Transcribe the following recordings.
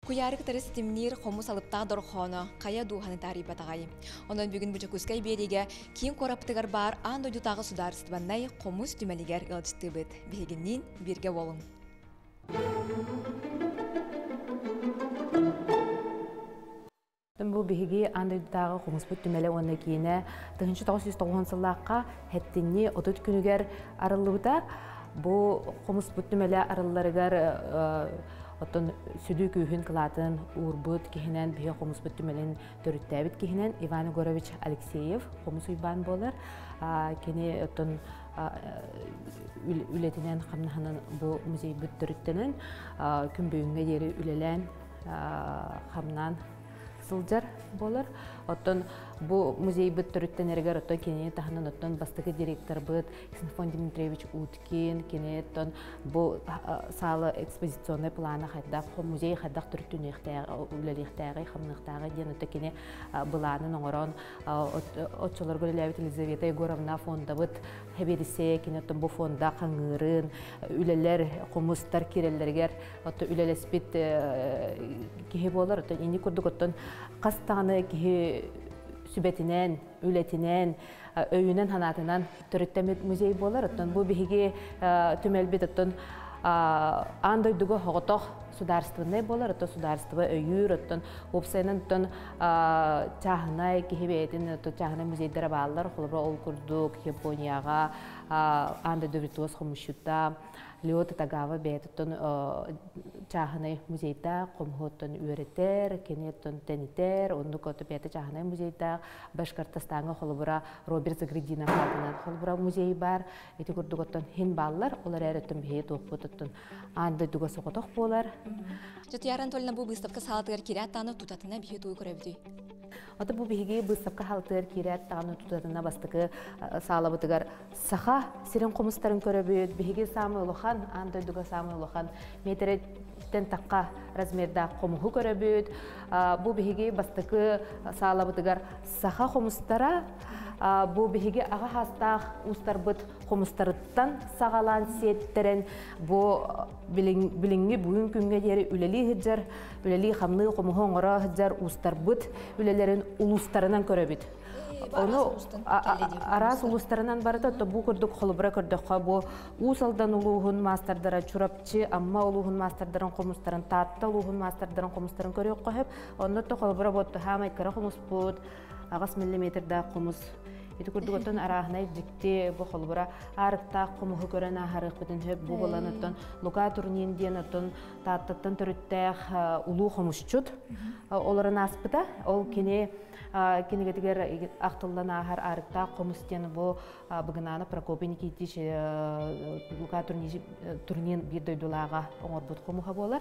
Куярык тарыс тимнир хомус алыптаа дорхоно, кая духаны тарибатагай. Онон бүгін бүчекускай береге кийин кораптыгар бар ан дойдутагы сударстваннай хомус түмелигер ылчтыбыт. Бигиннин бирге болун. Бу биһиги андыдагы хомуспут түмеле онна кийине 1990 сыллакка хеттинни отут күнүгер арылыбыта бу хомуспут түмеле арылларыгар оттон сүдүү күүхүн кылатын урбут кихинен биһи хомуспут түмелен төрүттәбит кихинен Иван Егорович Алексеев хомус уйбан болар кени оттон үлетинен хамнаханын бу музей бут төрүттенен күнбөйүнгө дери үлелен хамнан сылжар болар. Оттон бу музей бит төрүттенергер оттон кене тахнан оттон бастыгы директор бит Ксенофон Дмитриевич Уткин кене оттон бу салы экспозиционный планы хайдак музей хайдак төрүттүнүктәге үлеликтәге хамныктәге ден оттон кене буланы оңорон отчолор гөләбит Елизавета Егоровна фонда бит хеберисе кене оттон бу фонда каңырын үлелер комустар киреллергер оттон үлелеспит кихе болар оттон ини курдук оттон кастаны кихе сүбетинен, үлетинен, өйүнен ханатынан төрүттемет музей болар. Оттон бу биһиги түмелбит оттон андойдуго хоготох сударственный болар. Оттон сударство өйүр оттон опсайнан оттон чахнай кихебетин оттон чахнай музейдер баалар. Холбро ол курдук Японияга андойду виртуоз хомушута Леота Тагава бетон чахнай музейда комхоттон үйрөтер, кенеттон тенитер, онду кото бете чахнай музейда Башкортостанга холбура Роберт Загредина хатынан холбура музей бар. Эти курдуготтон хин баллар, олар эреттен бие топпутоттон анда дуга сокотох болар. Жотяран толна бу выставка салатыгар киряттаны тутатына бие той көрөбдүй. Ата бу биһиги выставка халтыр киряттаны тутатына бастыгы салабытыгар саха сирен комустарын көрөбүт, биһиги самы улухан анда дуга самы улухан метре тентакка размерда комуху көрөбүт. Бу биһиги бастыгы салабытыгар саха комустара бу биһиги ага хастах устарбыт комустарыттан сагалан сеттерен бу билинги бүгүн күнгө дери үлели хыджар үлели хамны комухоңора хыджар устарбыт үлелерин улустарынан көрөбүт. Ону арас улустарынан барыта то бу көрдүк холбура көрдөккө бу усалдан улугун мастардара чурапчы амма улугун мастардарын комустарын татта улугун мастардарын комустарын көрөк коюп онно то холбура ботто хамай кара комуспут агас миллиметрда комус эти көрдүгөтөн арахнай дикти бу холбура арыкта комуху көрөн ахарык бүтүн хөп бу боланыттан лука турнин диенотон таттаттан төрүттэх улуу комусчут оларын аспыта ол кене кенегетигер актылдан ахар арыкта комустен бу быгынаны Прокопеники тиш лука турнин бир дойдулага оңорбут комуха болар.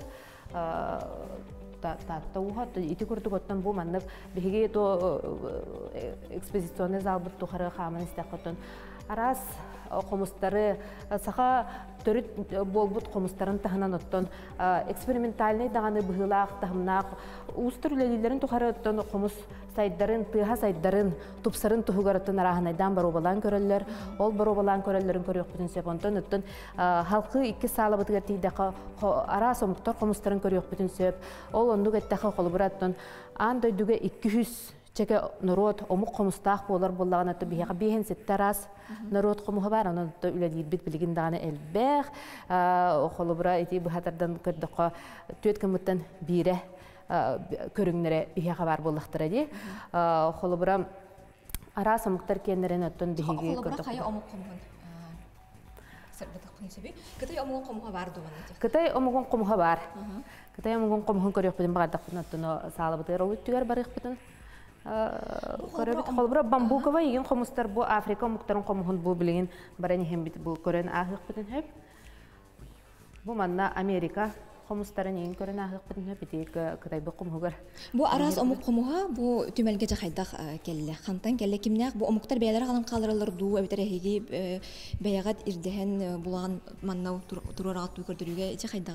Татта ухат ити көрдүгөттөн бу маннык биһиги то экспозиционный зал бут тухары хамын истакотон арас комустары саха төрүт болбут комустарын тахынан оттон экспериментальный даганы быһылаак тахымнаак устур үлелилерин тухары оттон комус сайдарын тыха сайдарын тупсарын тухугаратын араханайдан баробалан көрөллөр ол баробалан көрөллөрүн көрөк бүтүн сепонтон оттон халкы икки салабытыгар тийдака арас омуктор комустарын көрөк бүтүн сеп ол ондук эттаха холбураттон ан дойдуга 200 чеке народ омук комустаах болар боллаган аты бияга биһен сеттерас народ комуха бар аны үлелир бит билигин даны элбех холбура эти бахатардан көрдөккө төт кымыттан бире көрүңнере бияга бар боллактыр ди холбура арас омуктар кенерен оттон биһиги көрдөк Кытай омугун комуха бар дуган. Кытай омугун комуха бар. Кытай омугун комухун көрөк бүтүн багадактын оттон салабыты ролуттугар барык бүтүн көрөбүт холбура бамбукова еген комустар бу Африка омуктарын комухун бу билген барани хем бит бу көрөн ахык бүтүн хеп. Бу манна Америка комустарын еген көрөн ахык бүтүн хеп бит Кытай бу комугар. Бу арас омук комуха бу түмелге жахайдак келле. Хантан келле кимнак бу омуктар бейлер калын калдырылыр ду эбитереги беягат ирдеген булаган маннау турарат көрдүрүгө жахайдагай.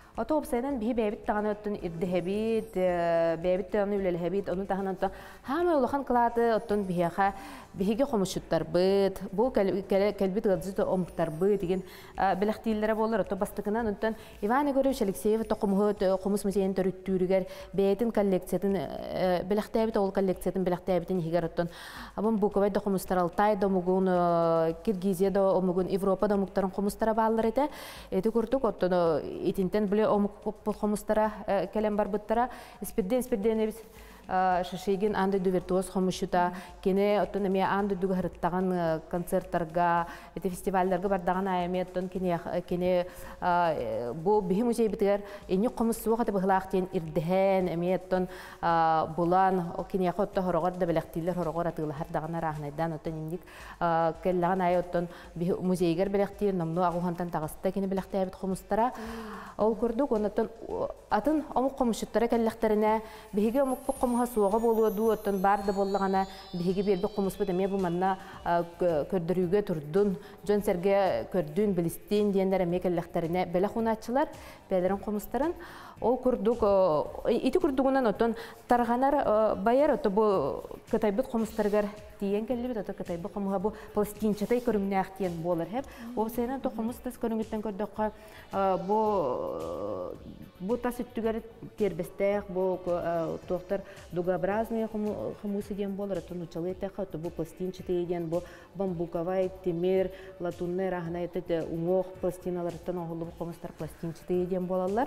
Ото опсайдан биһи бэбит таганы оттон ирдэһэбит, бэбит таганы үлэлэһэбит, onu таһынан то хама улахан кылааты оттон биһиэха биһиге хомушуттарбыт, бу кэлбит гыдзыт омуктарбыт деген билэхтииллэре боллар. Ото бастыкынан оттон Иван Егорович Алексеев хомус музейин төрүттүүрүгер бээтин коллекциятын билэхтээбит ол коллекциятын билэхтээбитин хигер оттон абын Буковай да хомустар Алтай да мугун Киргизия да мугун Европа да муктарын хомустара баалар эте. Эти курдук оттон итинтен биле омук хомустара келем барбыттара испирден эбис шашигин анды дувертуоз хомушута кене оттон эме анды дуга хырыттаган концерттарга эти фестивальлерге бардаган аяметтон кене бу биһи музей битер эни хомуссуга да быхлаактен ирдehen эметтон булан кене хотто хорогор да белектилер хорогор атыла хардаган рахнайдан оттон индик келлаган аяттон биһи музейгер белектир намну агухантан тагыста кене белектебит хомустара ол көрдүк онтон атын омук хомушуттара келлектерине биһиге омук суога болуа дуоттон барды боллагана биһиги берби кумуспут эме бу манна көрдөрүүгө турдун жон серге көрдүн билистин диендер эме келлектерине беле хуначылар белерин кумустарын ол курдук ити курдугунан оттон тарганар байер ото бу кытайбыт кумустаргар тиен келбит ото кытайбыт кумуга бу пластинчатай көрүмнәк тиен болар хеп ол сенен то кумустас көрүнгөттөн көрдөккө бу тас үттүгөр тербестек бу доктор дугообразные хумусы диен болар ото нучалы тека ото бу пластинчатай диен бу бамбуковай темир латунный рахна эте умох пластиналардан оголу кумустар пластинчатай диен болалар.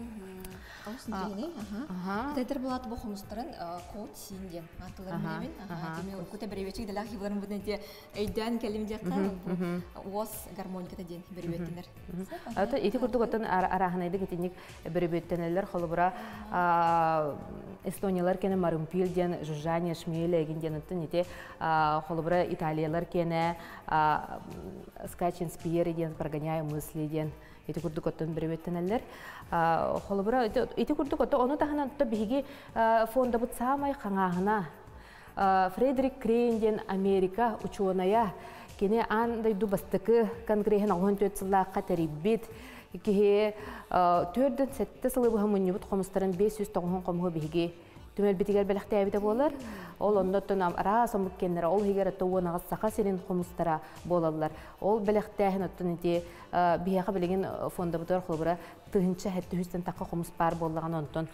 Тетер булат бу хомустарын код синден атылар менен теме уркута беребечик дала хибарын будете эйдан келимдекка уос гармониката ден беребеттенер. Ата эти курдук оттон араханайды кетиник беребеттенелер холбура эстониялар кене марумпил ден жужжания шмеле генден оттон эти холбура италиялар кене скачен спиер ден прогоняя мысли ден эти курдук оттон беребеттенелер холбура эти курдук отто ону таханан то биги фонда бут самай хаңагына Фредерик Крейнден Америка ученая кене андай дубастыкы конгресс агон төтсыллакка терибит кихе төрдөн сетте сылыбы хамыныбыт комустарын 590 комго биги түмел битигер белектебите болар ол ондоттон ара сомук кеннер ол хигер тоонага сака сенин комустара болалар ол белектехин оттон ити бияга билеген фонда бутор холбура тыгынча хетте хүстен такка комус бар боллаган онтон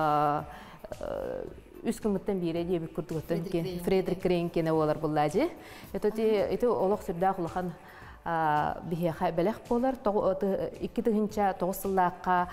үс кымыттан бире диye бик курдуготтон Фредерик Крейн кене болар буллажы это олох сүрдө кулахан бияга белек болар 2 тыгынча 9 сыллакка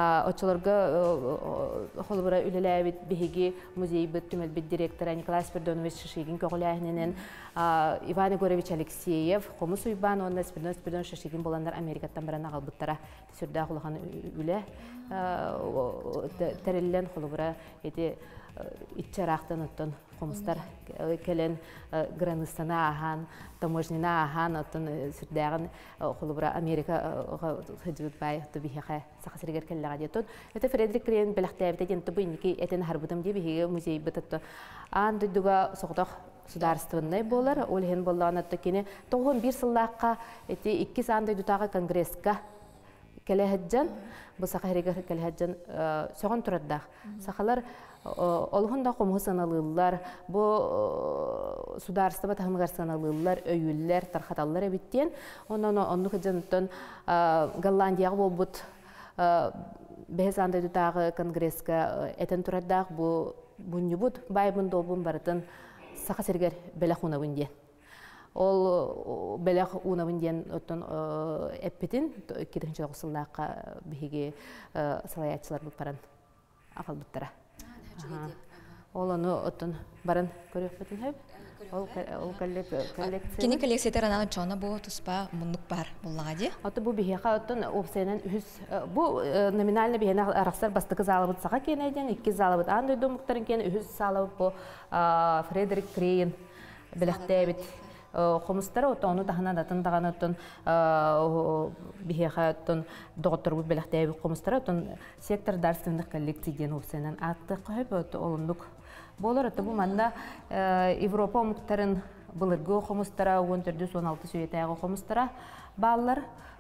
очолорго холбура үлелебит биги музей бүттүмөл бит директора Николай Спиридонович Шишигин көгләһинен Иван Егорович Алексеев комус уйбан онда Спиридон Шишигин боландар Америкаттан баран агалбыттара сүрдө кулахан үле тереллен холбура эти итчарактан оттон комустар келен граныцана ахан таможнина ахан оттон сүрдөгөн холбура Америка хыжыт бай то бихе сахасыргер келлага детон это Фредерик Крейн белектебите ден то биники этен харбытым ди биге музей бытты анды дуга согдох государственный болар ол хен боллаган то кине 91 сыллакка эти 2 сандай дутага конгресска келехеджен бу сахарыгер келехеджен согон турадда сахалар олхунда кому саналылар бу сударстыба тахымгар саналылар өйүллер тархаталлар биттен онну кыжынтон Голландияга болбут бехсанда дутагы конгресска этен тураддаг бу буннубут байбын долбун барытын сахасыргер белахунабын ден ол белах унабын ден оттон эппетин 2-нче сыллакка биге салаячылар бу паран акалбыттара ол аны оттон барын көрөппетин хеп ол коллекция кини коллекциятар ана чона бу туспа мундук бар буллага ди аты бу бихеха оттон опсенен бу номинально бихена араксар бастыкы залыбыт сага кенеден 2 залыбыт андай домуктарын кен үз салып бу Фредерик Крейн белектебит комустары ону тахана датын таганаттан бихехаттан доктор бу белектеби комустары отон сектор дарственных коллекций ден опсенен атты кайбыт олундук болор аты бу манда Европа муктарын былыргы комустара 14-16 сүйетеги комустара баллар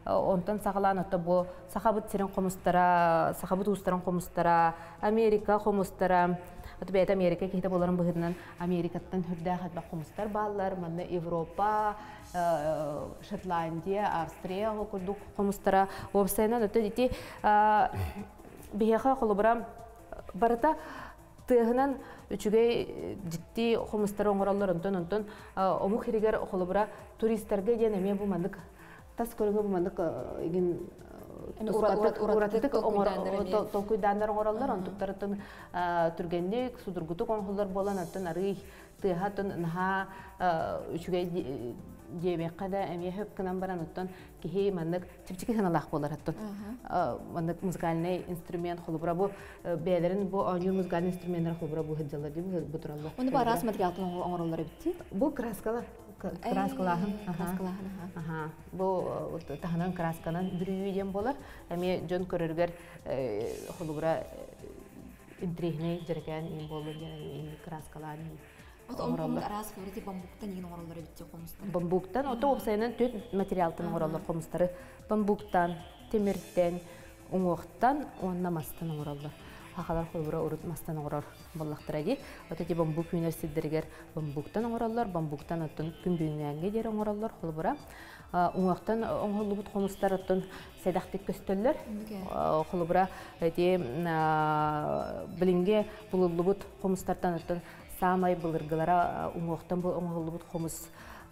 онтан сағалан отта бу сахабыт сирен комустара, сахабыт устаран комустара, Америка комустара, ото бет Америка кете боларын быһынан Америкаттан хүрдә хатба комустар баллар, манна Европа, Шотландия, Австрия курдук комустара, обсайна ото дити бияха холобрам барата тыгынан үчүгей житти комустар оңороллор онтон омук хиригер холобра туристтерге ден эме бу мандык тас көргө бу мандык иген уратык толкуйдандар оңороллор онтуктарын түргенник судургутук оңоллор болан аттан ары тыгатын наха үчүгей жебекка да эме хөпкынан баран оттон кихи мандык чипчики ханалак болар аттан мандык музыкальный инструмент холобра бу бейлерин бу оню музыкальный инструменттер холобра бу хыджалар ди бу тураллар. Оны барас материалдан оңороллар битти. Бу краскалар. Краскалаһын. Аха. Бу таханан красканан бүрүйден болар. Эме жон көрөргөр холобра интригный жерген ин болор ин краскалар. Оңороллар арас форити бамбуктан ин оңороллар битти комустар. Бамбуктан ото опсайнан төт материалтан оңороллар комустары. Бамбуктан, темирден, оңоктан, оннамастан оңороллар. Хакалар холбура урут мастан оңорор боллактыра ди. Ото ти бамбук университеттергер бамбуктан оңороллар, бамбуктан аттын күнбүңгәнгә дер оңороллар холбура. Оңоктан оңолубут комустар аттын седактык көстөллөр. Холбура ти билинге булулубут комустардан аттын самай былыргылара оңоктан бу оңолубут комус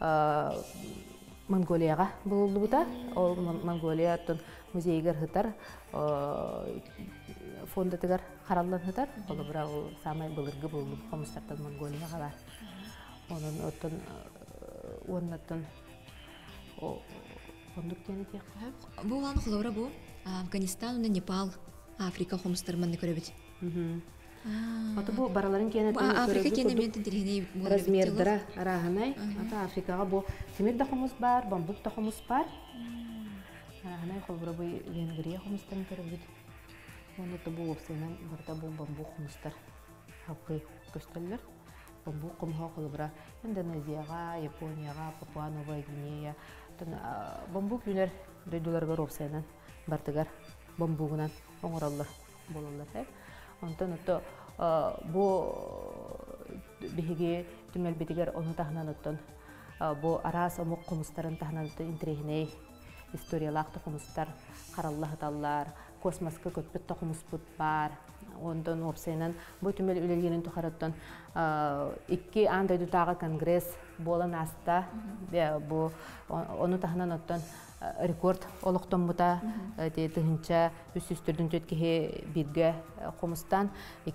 Монголияга булулубута. Ол Монголия аттын музейгер хытар фондатыгар хараллан хытар. Холбура ол самай былыргы булулубут комустардан Монголияга бар. Онун оттон оннаттан фондук тени тек. Бу улан холбура бу Афганистан, Непал, Африка комустарманны көрөбүт. Ото бу бараларын кенет Африка кенементин тилгене размердара араханай. Ата Африкага бу темир да комус бар, бамбук да комус бар. Араханай холбура бу Венгрия комустарын көрөбүт. Онда бу опсайнан барда бу бамбук комустар хакы көстөллөр. Бамбук комуга холбура Индонезияга, Японияга, Папуа Новая Гвинея. Бамбук юнер дөйдүлөргө опсайнан бартыгар бамбугунан оңороллор бололлор. Онтон ото бу биһиги түмел битигер оны тахнан оттон бу арас омук комустарын тахнан интригней историялакты комустар караллахаталлар космоска көппөт токумуспут бар. Онтон опсайнан бу түмел үлелгенин тухараттан икки андай дутага конгресс болан аста бу оны тахнан оттон рекорд олоқтон бута тыгынча үсүстүрдүн төткеһе бирге комустан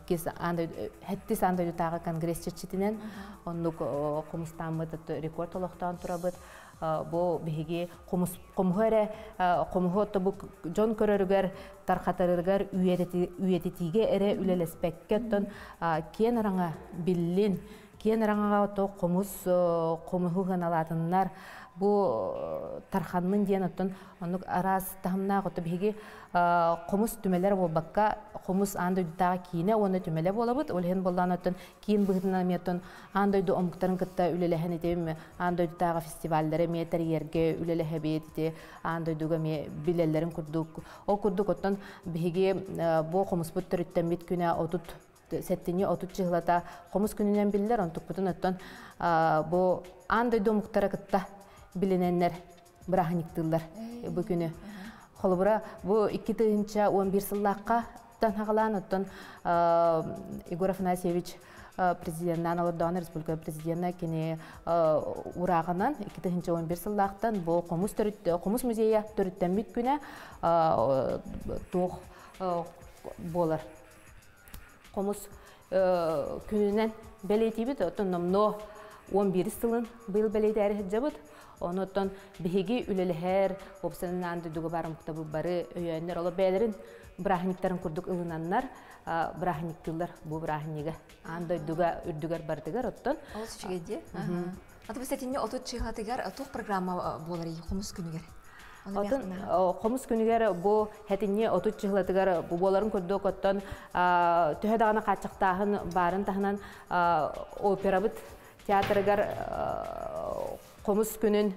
2 андай дутага конгресс чечитинен оннук комустан мыт рекорд олоқтон турабыт. Бу биһиги комуһере комуһотто бу жон көрөрүгөр тархатарыгар үйетитиге эре үлелеспеккеттен кен араңа биллин кен араңа то комус комуһу ханалатыннар бу тарханмын диен оттон онук арас тахымна гото биги комус түмелер болбакка комус андай дутага кийине оны түмеле болобут олхен болдан оттон кийин быгытына меттон андай ду омуктарын кытта үлелехен этем андай дутага фестивалдere метер ерге үлелехебет андай дуга ме билелерин курдук о курдук оттон биги бу комус буттөрүттен бит күнө отут сеттини отут жыглата комус күнүнөн биллер онтук бутун оттон бу андай ду омуктара кытта билененнер брахниктылар бу күнү холбура бу 2-11 сыллакка тангалан оттон Егор Афанасьевич президенттен алардан республика президентына кене урагынан 2-11 сыллактан бу комус музейя төрүттен бит күнө тох болар комус күнүнөн белетибит оттон номно 11 сылын быйыл белетери жабыт. Онотон биһиги үлелехер опсанан дуга барымыкта бу бары өйөннөр ола бәлерин брахниктарын курдук ылынаннар брахниктылар бу брахнига андай дуга үрдүгөр бардыгар оттон ол сүчүгеди аты бесетинне отут чыгатыгар тух программа болар комус күнүгөр отон комус күнүгөр бу хетинне отут чыгатыгар бу боларын курдук оттон төһө дагана качыктаһын барын тахынан операбыт театрыгар комус күнүн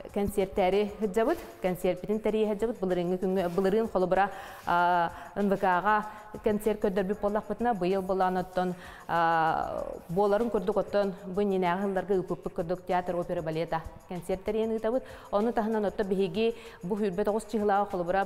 концерттері хыджабыт, концерттің тәрі хыджабыт, бұлырын қолыбыра НВК-ға концерт көддірбіп болақ бұтына, бұйыл болан оттон боларын көрдік оттон бұн енағыларға үпіппік көрдік театр, опера, балета концерттері ені ғытабыт. Оны тағынан отто біхеге бұ хүрбет оғыз чығылаға қолыбыра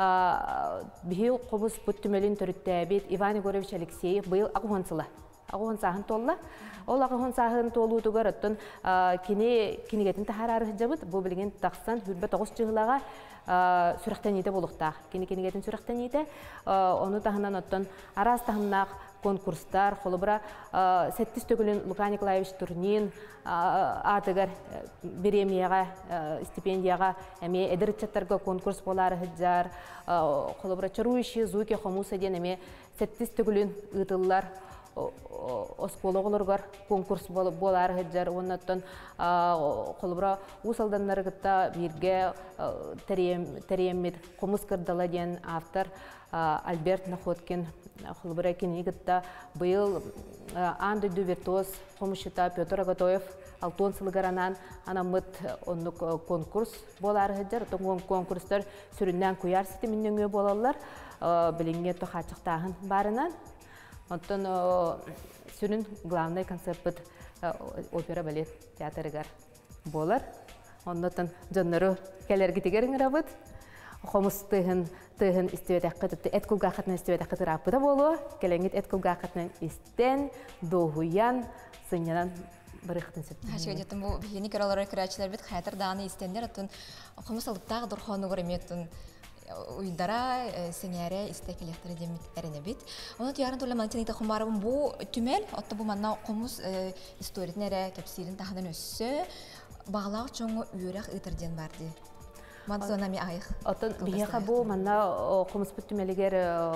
біхе қобыз бұт түмелін түріттәбет Иван Егорович Алексеев бұйыл ағуғансыла. Ағуған сағын толла. Ол ағуған сағын толу тұғыр ұттын кенегетін тахарары жабыт. Бұл білген тақсан хүрбет оғыз чығылаға сүрақтан ете болуқтақ. Кенегетін сүрақтан ете. Оны тағынан ұттын араз тағынақ конкурстар, қолыбыра сәттіс төгілін Лука Николаевич Турнин атығар беремияға, стипендияға әме әдірітчаттарға конкурс болары ғыджар. Қолыбыра чарующие звуки хомуса ден әме сәттіс төгілін ұтылылар оскологолоргар конкурс болар хеджар оннаттан қолыбыра усалданнары гытта бирге териеммит комус кырдала ден автор Альберт Находкин қолыбыра кини гытта быйыл анды дювертоз комушчута Петр Агатоев Алтон сылыгаранан анамыт оннук конкурс болар хеджар конкурстар сүрүнден куяр ситиминен өй болалар билинге тохачыктагын барынан. Онтон сүрін главный концерт опера балет театрыгар болар. Оннотон жоннору келерги тегерин рабыт. Хомус тыгын истебетаккыт, эткулгакытын истебетаккыт рапыда болу. Келеңгит эткулгакытын истен, доғуян, сынянан барыхтын сөп. Хашыга жеттім, бұл бігені кералары көрәчілер бет қайтыр дағаны истендер, атын хомус алыптағы дұрхоны көріметтін. Уйдара сеңәре истекелектері демет әріне бит. Оны туярын төлі маңтенекті құмарыбын бұл түмел, отты бұл манна қомыз историятын әрі кәпсилін тағыдан өссі, бағалағы чоңы үйірек ұйтырден барды. Мадзонами айық. Оттын бейеқа бұл манна қомыз бұт түмелігер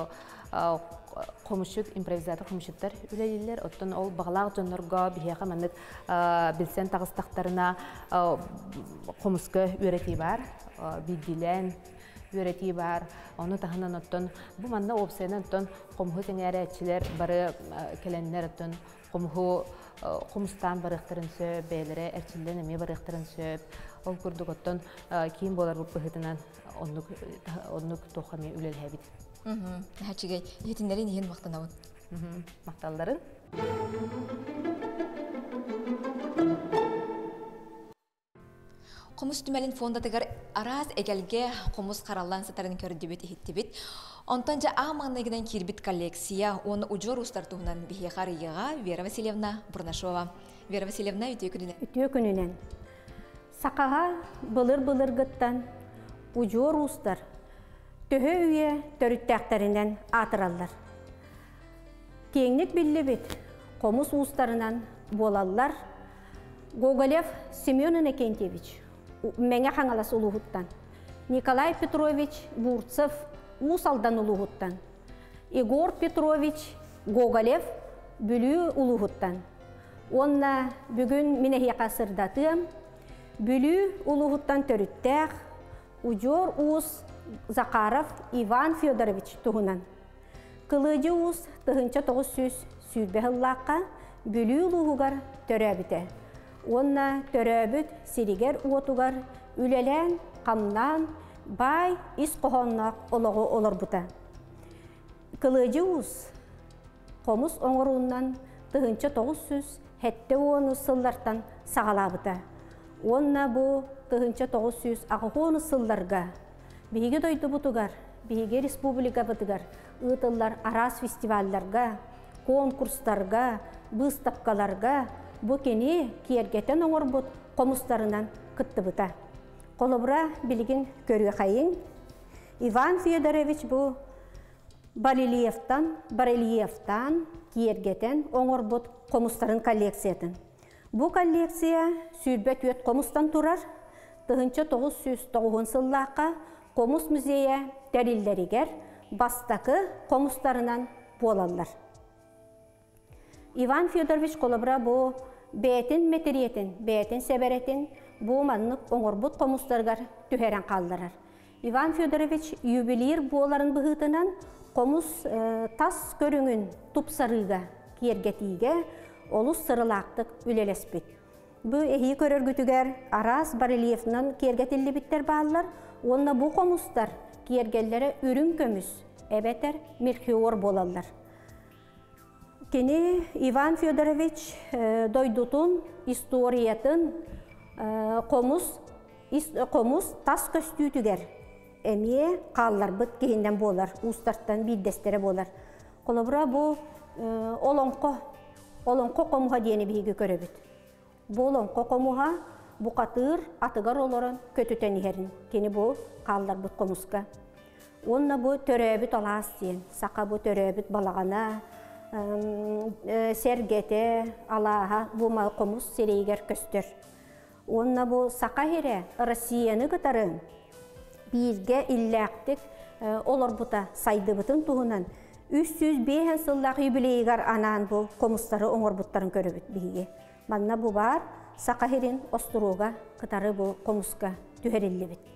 қомышыт, импровизатор қомышыттар үлелелер. Оттын ол бағалағы жонларға бейеқа маннық білсен тағыстақтарына қомызғы үйреті бар, білділен, үйреті бар. Оны тағынан оттын бұл манна опсайынан оттын қомығы теңәрі әтшілер бары келенлер оттын қомыстан барықтырын сөп, бәйлері әрчілден әме барықтырын сөп. Ол күрдік оттын кейін болар бұл бұғытынан оннық тоқами үлел әбет. Әчігей, етіндерін ең мақтан ауын? Мақталдарын. Қомыс түмәлін фондатығар араз әгелге қомыс қаралан сатарын көрдебет ехеттебет. Онтан жа ағмағынайгынан кербет коллекция, оны ұжор ұстартуғынан бейеғар еға Вера Васильевна Бурнашова. Вера Васильевна үтіе күнінен? Үтіе күнінен. Сақаға бұлыр-бұлыр ғыттан ұжор ұстар төһө үйе төріттәқтарынан атыралар. Кеңнік білі бет қомыс ұстарынан болалар. Гоголев Семен Иннокентьевич мәңе қаңалас ұлығыттан. Николай Петрович Бурцев ұсалдан ұлығыттан. Егор Петрович Гоголев бүлі ұлығыттан. Онна бүгін менеге қасырдатым. Бүлі ұлығыттан төріттәқ ұжор ұс Закаров Иван Федорович тұғынан. Қылыжы ұс тұғынша 900 сүйбәғыллаққа бүлі ұлығығар төрәбіті. Онна төрәбіт сиригер уотугар үлелен, қамнан, бай, ис қоғаннақ олығы олар бұта. Қылыжы ұс қомыс оңыруынан тұғынша 900 хәтті оны сыллартан сағалабыта. Онна бұ тұғынша 900 ағығуыны сылларға бейге дойды бұтығар, бейге республика бұтығар, ұтылар арас фестивалларға, конкурстарға, бұстапқаларға бұ кені кергетен оңыр бұт қомыстарынан күтті бұта. Қолыбыра білген көрге қайын. Иван Федорович бұ Барельефтан кергетен оңыр бұт қомыстарын коллекциятын. Бұ коллекция сүйрбет өт қомыстан тұрар. Тұғынша 909 сыллаққа Қомыс музейі дәрілдерігер бастақы қомыстарынан болалар. Иван Федорович қолыбыра бұ бәйтін метериетін, бәйтін сәбәретін бұ маннық оңырбұт қомыстарғар түхерен қалдырар. Иван Федорович юбилейр боларын бұғытынан қомыс тас көріңін тұпсарыға кергетіге олыс сырылақтық үлелеспет. bu ehi körörgütüger Aras Bareliev'nin kergetilli bitter bağlılar. Onunla bu komustar kergellere ürün kömüs, ebeter mirhiyor bolallar. Kini Ivan Fyodorovich doydutun istoriyatın komus tas köstütüger. Emiye kallar bıt kehinden bolar, ustarttan biddestere bolar. Kolabra bu olonko komuha diyeni bihigi köröbüt. Bu olonko komuha bu katır atıgar oloran kötüten iherin. Kini bu kallar bıt komuska. Onna bu töröbüt alas diyen. Saka bu töröbüt balagana, sergete, alaha bu mal komus sereyger köstür. Onna bu saka here Rusiyanı gıtarın. Birge illäktik olur buta saydı butun tuğunan 305 sıldak jubileygar anan bu komusları oңor butların körübüt bihi. Manna bu bar Sakahirin osturuga kıtarı bu komuska tüherilli bit.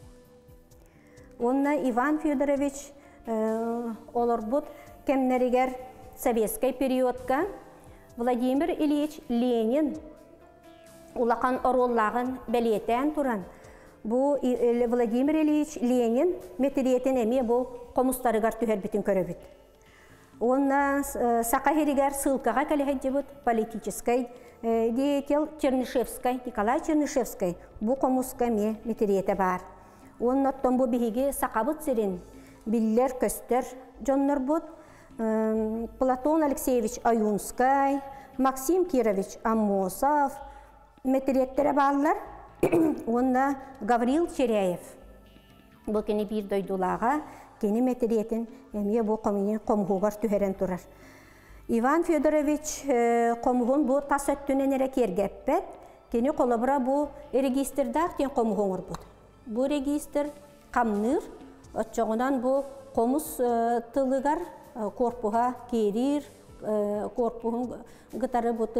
Onna Ivan Fyodorovich olur but kemneriger Sovetskay periodka Vladimir Ilyich Lenin ulakan orollağın beliyeten turan. Bu Vladimir Ilyich Lenin metriyeten emi bu komustarıgar tüherbitin köröbüt. Onna Sakahirigar sılkaga kalehedjebut politiskay деятель Чернышевскай, Николай Чернышевскай bu komuska metriyete bar. Onnotton bu bihigi sakabıt sirin biller köster jonlar bud Platon Alexeyevich Ayunskay, Maxim Kirovich Amosov metriyettere bağlılar. Onda Gavril Çereyev. Bu keni bir doydulağa, keni metriyetin emiye bu komuğugar tüheren turar. Ivan Fyodorovich komuğun bu tas öttüne nere kergeppet, keni kolabra bu registrdağ ten komuğunur bud. Bu registr kamnır, ötçoğundan bu komus tılıgar korpuğa kerir, korpuğun gıtarı bu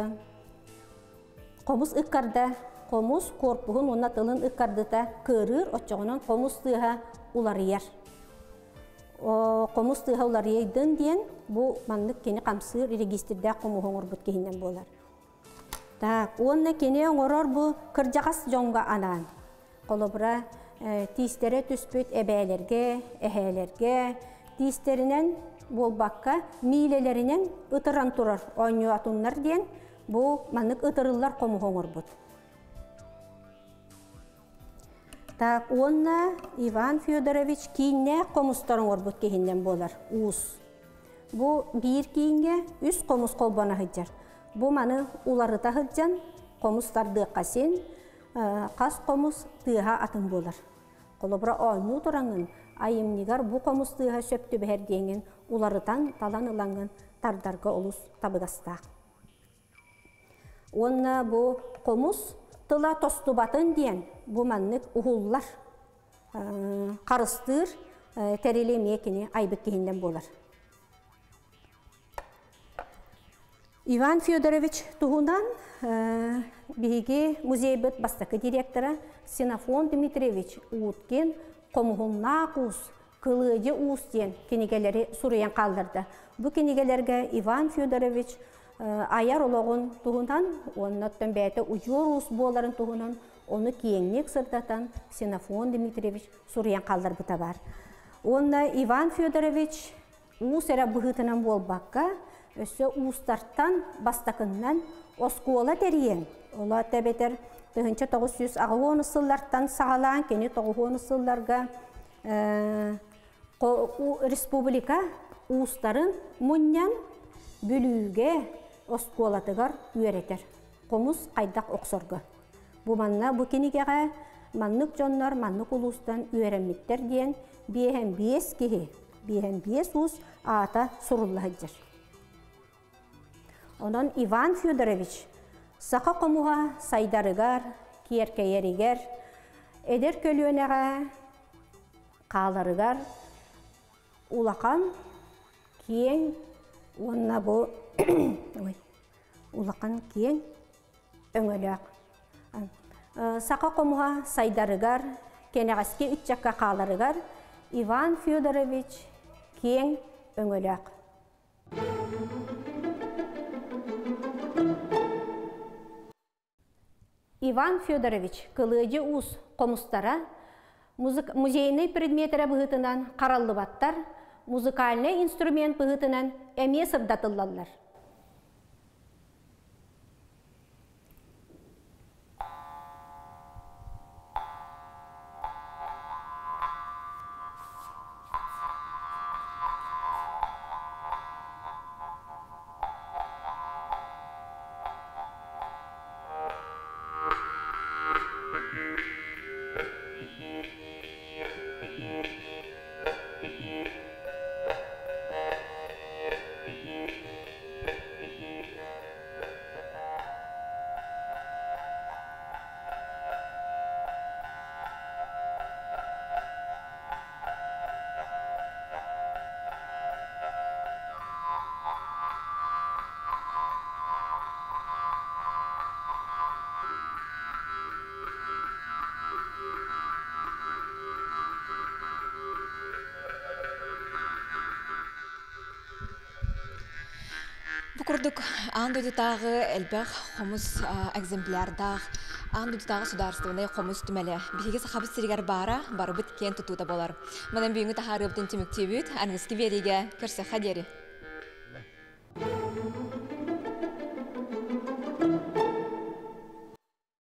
komus ıkkarda komus korpuğun ona tılın ıkkardıta kırır, ötçoğundan komus tıha ularıyar. Komus tıha ularıydın diyen bu manlık keni kamsır registrdağ komuğunur bud kehinden bolar. Onna keni oңoror bu kırjağas jonga anan. Kolobra tistere tüspüt ebelerge, ehelerge, tisterinen bolbakka milelerinen ıtıran turar oynuyor atunlar diyen bu manlık ıtırırlar komuğunur bud. Onna Ivan Fyodorovich kiyinne komustarın orbut kehinden bolar, uus. Bu giyir kiyinge üst komus kolbana hıccar. Bu manı ularıta hıccan, komustar dıqasin, kas komus tıha atın bolar. Kolobra oynu turangın, ayımnigar bu komus tıha söptü beher diyengin, ularıtan talan ılangın tardarga olus tabıdastaq. Onna bu komus tıla tostu batın diyen bu manlık uhullar karıstır terilemeye kini aybık kehinden bolar. Ivan Fyodorovich tuğundan bihigi muzeybet bastakı direktora Xenofon Dmitrievich Utkin komuğun naqus, kılıcı uus diyen kinigeleri surayan kaldırdı. Bu kinigelerge Ivan Fyodorovich ayar oloğun tuğundan, onundan bəyte ucur uus boğların tuğundan, onu kiyengnek sırdatan Xenofon Dmitrievich surayan kaldır buta var. Onda Ivan Fyodorovich uus era bıhıtınan bolbakka, össe uustarttan bastakından oskola deriyen. Ola tebeter 1990 sıllardan sağalan keni 90 sıllarga Respublika uustarın munyan bülüge oskolatıgar üyereter. Komus kaydak oksorga. Bu manna bu kenigege manlık jonlar manlık ulustan üyerenmitler diyen bihen biyes kehi, bihen biyes uus ata surullahıcır. Ondan Ivan Fyodorovich saka komuha saydarıgar, kiyerkeyeriger, eder kölüönege kalarıgar, ulakan kiyen, onna bu ulakan kiyen öngölök. Saka komuha saydarıgar, kenegaski ütçakka kalarıgar, Ivan Fyodorovich kiyen öngölök. Иван Федорович кылыжы ус комустара музейный предметері бұғытынан қараллыбаттар, музыкальный инструмент бұғытынан әме сырдатылалар. Курдук андо дитагы элбэх хомус экземплярдах андо дитагы сударственный хомус түмеле биһиге сахабыт сиригер барыбыт кен тутута болар. Манан бүйүнгү тахарыбытын тимиктибүт ангыски бериге көрсө хадери.